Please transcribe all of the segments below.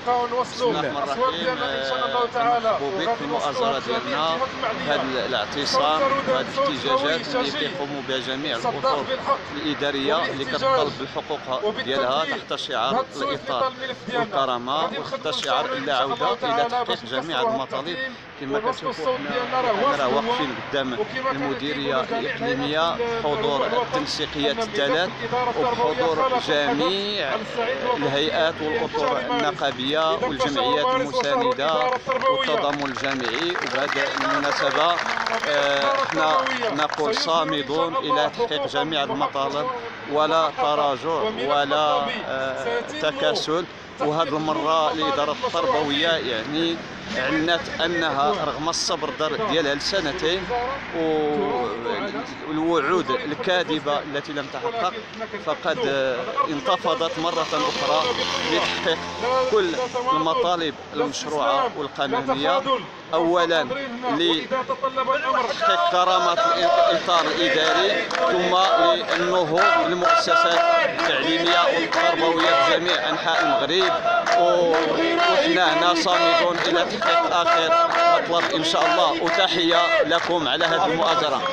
نبقاو نوصلوا الاصوات ديالنا ان شاء الله تعالى. مرحبا بك في المؤازره ديالنا في هذا الاعتصام وهذه الاحتجاجات اللي كيقوموا بها جميع الاطر الاداريه اللي كتطالب بالحقوق ديالها تحت شعار الاطار والكرامه وتحت شعار لا عوده الى تحقيق جميع المطالب. كما كتشوفوا حنا واقفين قدام المديريه الاقليميه بحضور التنسيقيات الثلاث وبحضور جميع الهيئات والاطر النقابيه والجمعيات المسانده والتضامن الجامعي. وبهذه المناسبه احنا نقول صامدون الى تحقيق جميع المطالب ولا تراجع ولا تكاسل. وهذه المره الاداره التربويه يعني اعلنت انها رغم الصبر ديالها لسنتين والوعود الكاذبه التي لم تحقق فقد انتفضت مره اخرى لتحقيق كل المطالب المشروعه والقانونيه. اولا لتحقيق كرامه الاطار الاداري ثم للنهوض بالمؤسسات التعليميه والتربويه في جميع انحاء المغرب. وحنا هنا صامدون الى تحقيق اخر مطلب ان شاء الله. وتحيه لكم على هذه المؤازره.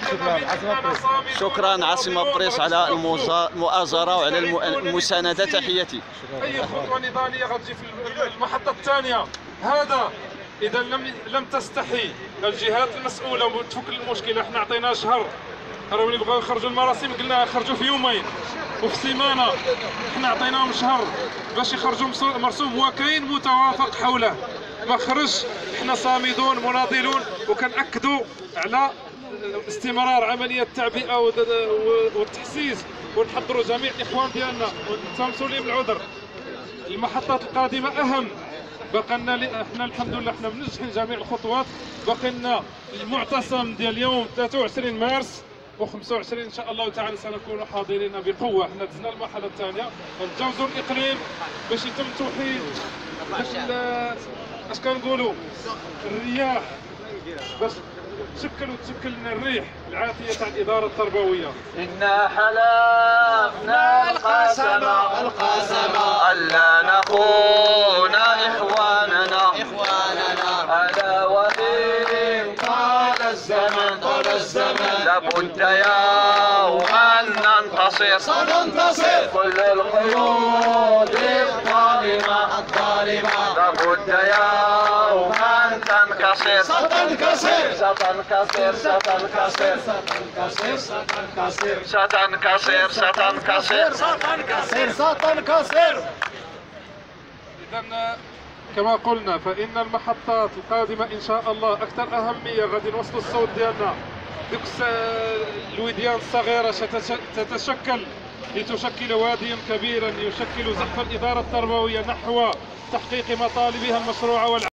شكرا عاصمه بريس على المؤازره وعلى المسانده. تحياتي. اي خطوه نضاليه غتجي في المحطه الثانيه هذا اذا لم تستحي الجهات المسؤوله وتفك المشكله. احنا عطيناها شهر، راهم اللي بغاو يخرجوا المراسم قلنا خرجوا في يومين وفي سيمانه. احنا عطيناهم شهر باش يخرجوا مرسوم وكاين متوافق حوله ما خرج. احنا صامدون مناضلون وكنأكدوا على استمرار عمليه التعبئه والتحسيس ونحضروا جميع الاخوان ديالنا ونتمسوا لهم العذر. المحطات القادمه اهم. بقى لنا احنا الحمد لله احنا منجحين جميع الخطوات. باقي لنا المعتصم ديال اليوم 23 مارس و25 ان شاء الله تعالى سنكون حاضرين بقوه. احنا دزنا المرحله الثانيه نتجاوزوا الاقليم باش يتم توحيد باش اش كنقولوا الرياح باش تشكل لنا الريح العاتيه تاع الاداره التربويه. إنا حلفنا القسم ألا نخون إخواننا ألا وإن طال الزمن لابد يوما ننتصر كل القيود الظالمة لابد يوما تنكسر ستنكسر. إذا كما قلنا فإن المحطات القادمة إن شاء الله أكثر أهمية. غادي نوصلوا الصوت ديالنا. ديك الوديان الصغيرة ستتشكل لتشكل واديا كبيرا يشكل زحف الإدارة التربوية نحو تحقيق مطالبها المشروعة